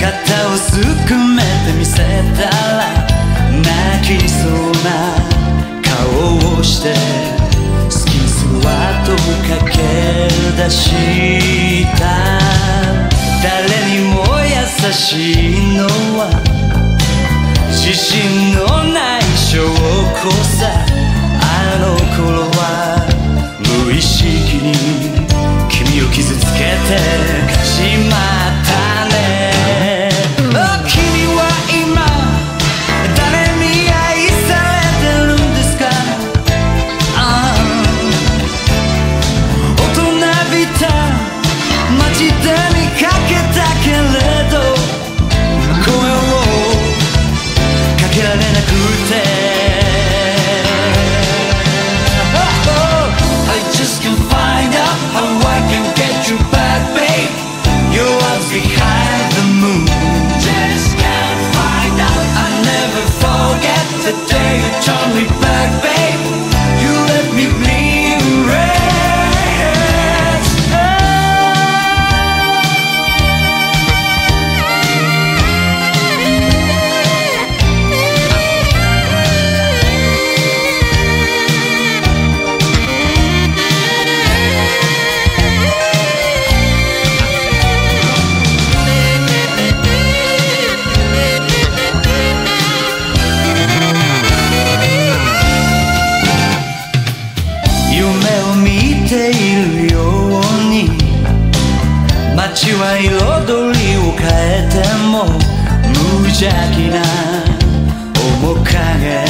肩をすくめてみせたら泣きそうな顔をしてスキンスワット駆け出した誰にも優しいのは自信のない証拠さあの頃は無意識に君を傷つけてしまったね君は今誰に愛されてるんですか大人びた街で見かけたけれど声をかけられなくてI just can't find out how I can get you back, babe. Your arms behind the moon. Just can't find out. I never forget the day you turned me back, babe. You let me bleed red.街は彩りを変えても無邪気な面影